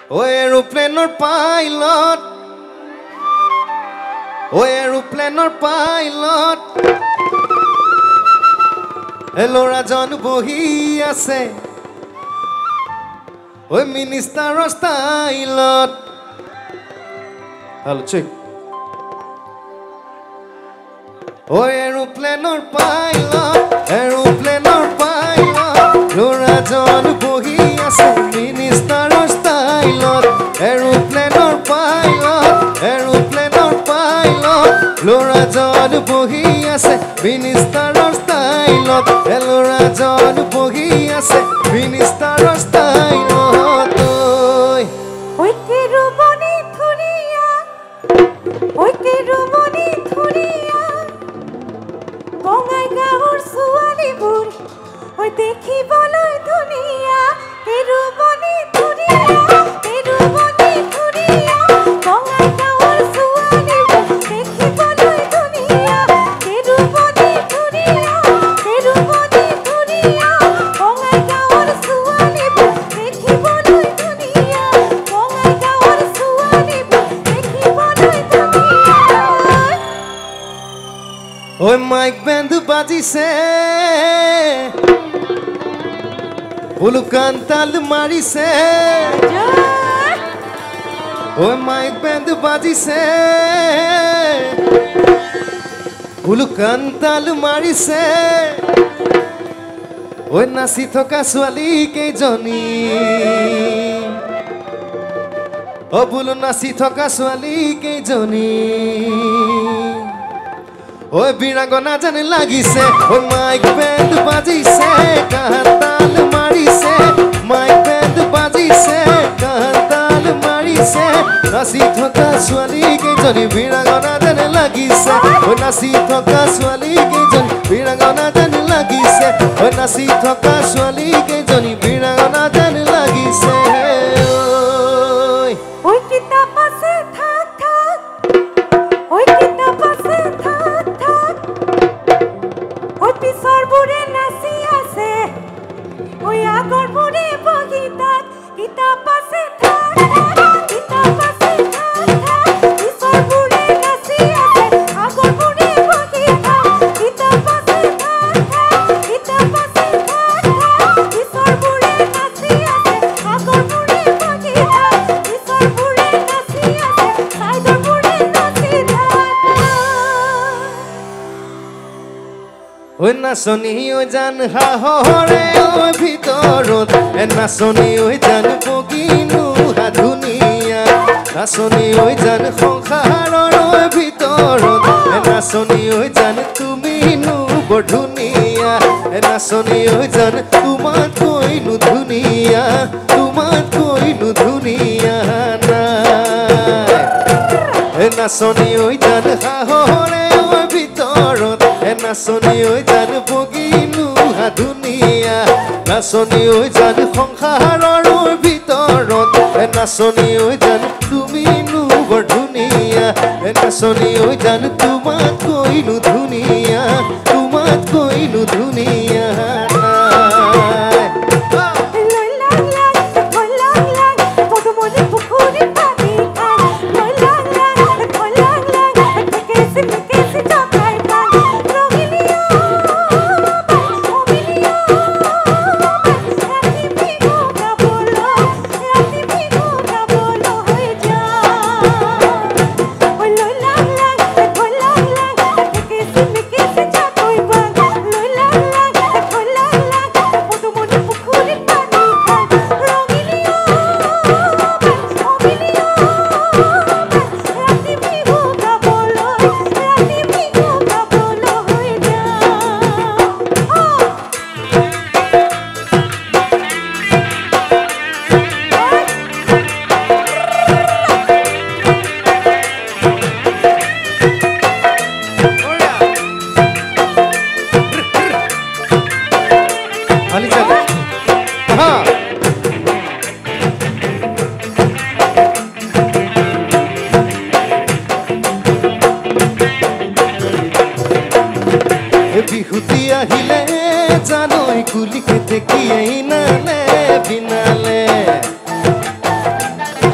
Oh, aeroplane or pilot. Oh, aeroplane or pilot. Hello, Rajan bohi ase. Oh, minister or stylot. Hello, check. Oh, aeroplane or pilot. Aeroplane or pilot. Hello, Rajan bohi ase. Minister or stylot. Aeroplane or pilot. Aeroplane or pilot. Laura John bohi ase. Minister or stylot. Laura John bohi ase. Minister or stylot. Oi kero boni thuriya. Oi kero boni thuriya. Bongai gaor suali bur. Oi dekhi boloi duniya. Kero boni thuriya. Kero boni thuriya. Bongai gaor suali bur. Dekhi boloi duniya. Kero boni thuriya. Kero boni thuriya. Bongai gaor suali bur. Dekhi boloi duniya. Bongai gaor suali bur. Dekhi boloi duniya. Oi Mike band baji se. Ulukan tal mari se. Oi Mike band baji se. Ulukan tal mari se. Oi nasi thoka swali ke joni. O bulu nasi thoka swali ke joni. Oi birangona jane lagise. Oi Mike band baji se. Kahan tal mari se. Mike band baji se. Kahan tal mari se. Nasi thoka swali ke joni. Birangona jane lagise. Oi nasi thoka swali ke joni. Birangona jane lagise. Oi nasi thoka swali ke joni. Birangona jane lagise. Oi kitab ase thak thak. Oi kitab ase thak thak. Oi pisor bure nasi ase. Oi agor bure bogi tak. Kitab ase thak thak. Kitab ase thak thak. Pisor bure nasi ase. Agor bure bogi tak. Kitab ase thak thak. Kitab ase thak thak. Pisor bure nasi ase. Agor bure bogi tak. Pisor bure nasi ase. Agor bure nasi tak. Oi nasoni oi jan ha hore oi bhitorot e nasoni oi jan boginu ha duniya nasoni oi jan khonkhar oi bhitorot e nasoni oi jan tumi nu bodhuniya e nasoni oi jan tumat koinu duniya na e nasoni oi jan ha hore oi bhitorot e nasoni oi jan boginu ha duniya nasoni oi jan khonkhar oi bhitorot e nasoni oi jan tumi nu bodhuniya e nasoni oi jan tumat koinu duniya Loi lang lang, loi lang lang. Podo mone pukuri pani kan. Loi lang lang, loi lang lang. Kesi chakai pan. Rogiliyo, omiliyo. Rati bhigo ka bolo hoye jaan. Oi loi lang lang, kesi chakai pan. Loi lang lang, podo mone pukuri pani kan. Rogiliyo, omiliyo. Rati bhigo ka bolo hoye Ali chale ha e bihuti ahile janoi kuli ke dekhi aina le binale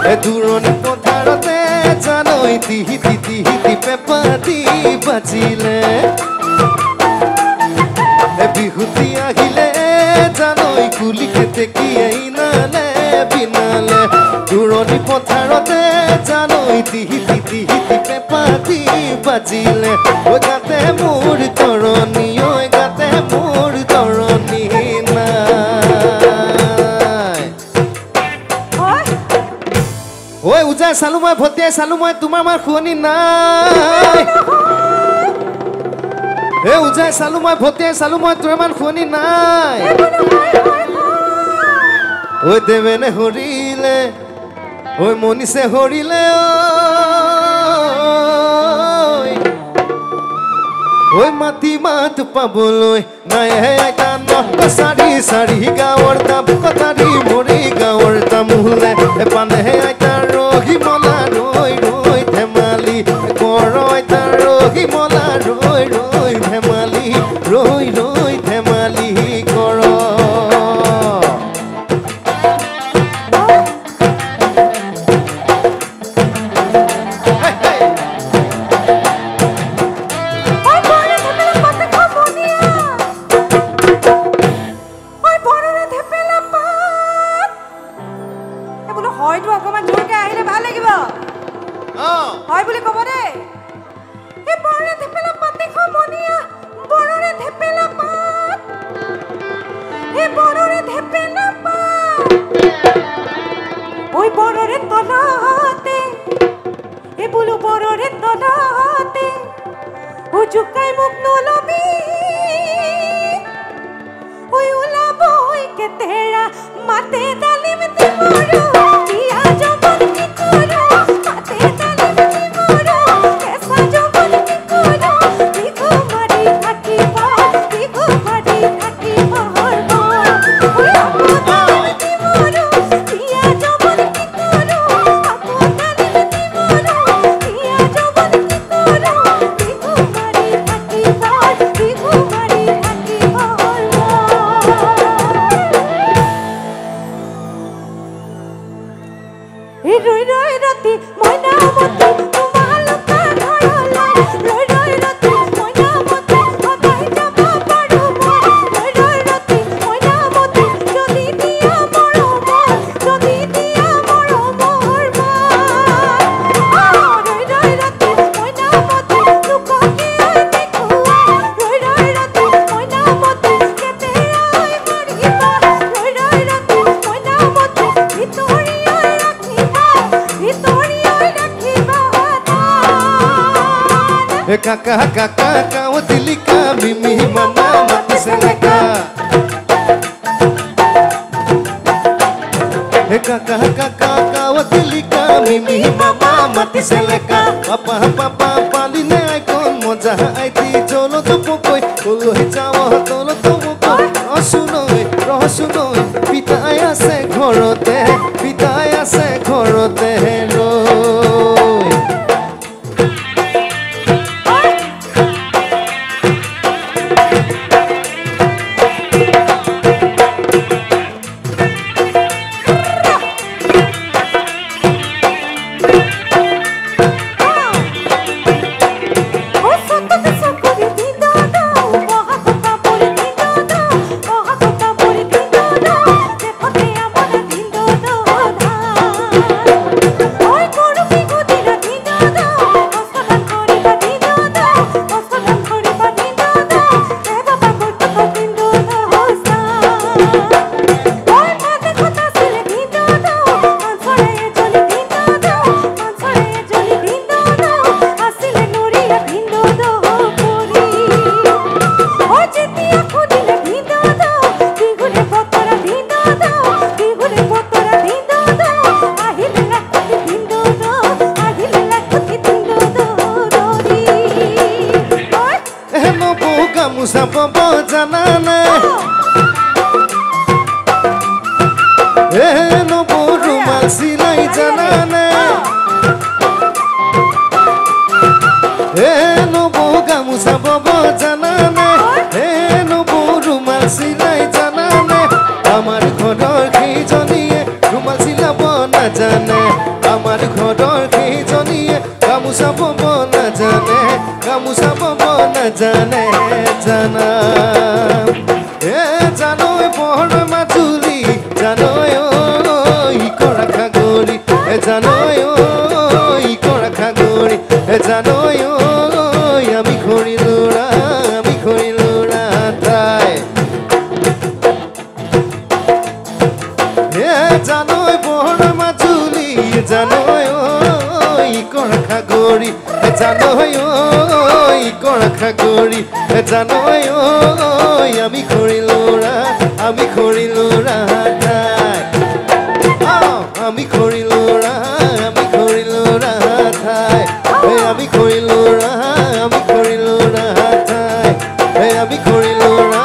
দূৰণি পথাৰতে জানৈ তিহি তিহি পেপাতি বাজিলে বিহুতি আহিলে জানৈ কুলিকে টেকিয়াই নালে বিনালে দূৰণি পথাৰতে জানৈ তিহি তিহি পেপাতি বাজিলে ঐ গাতে মোৰ তৰণি ঐ গাতে মোৰ তৰণি নাই ঐ উজাই চালো মই ভতিয়াই চালো মই তোমাৰ মাৰ শুৱনি নাই হে উজাই চালো মই ভতিয়াই চালো মই তোমাৰ মাৰ শুৱনি নাই ঐ দেৱেনে হৰিলে ঐ মনিছে হৰিলে ঐ মাটি মাত পাবলৈ নাই হে গান সাৰি সাৰি গাঁৱৰ দাম কটাৰী মৰি গাঁৱৰ দাম হুলে পানে হে আইতা ৰহি মলা ৰৈ ৰৈ ধেমালি কৰ আইতা ৰহি মলা ৰৈ ৰৈ ধেমালি ৰৈ ৰৈ ধেমালি কৰ Kakak kakak kau tilika mimi mama mati seleka kakak kakak kau tilika mimi mama mati seleka apa apa paline ikon moja aiti jolo to pokoi koloi jawa tolo to pokoi rosunoi pitai ase ঘৰতে ৰৈ গামোচা বব জানানে নব ৰুমাল চিলাই জানানে নব গামোচা বব জানানে নব ৰুমাল চিলাই জানানে আমাৰ ঘৰৰ কেইজনীয়ে ৰুমাল চিলাব নাজানে জানে জানা এ জানোই বহৰ মাজুলী জানোই ই কৰা খাগৰি এ জানোই ই কৰা খাগৰি এ জানোই আমি খৰি লৰা তাই এ জানোই বহৰ মাজুলী জানোই ই কৰা খাগৰি এ জানোই ই কৰা খাগৰি এ জানোই আমি খৰি লৰা তাই আমি খৰি লৰা ঠাই আমি খৰি লৰা ঠাই আমি খৰি লৰা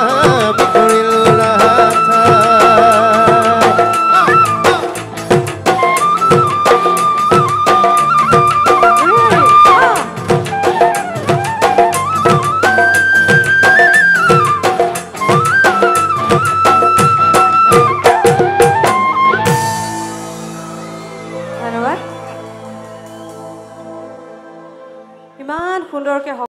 ধন্যবাদ ইমান সুন্দৰকে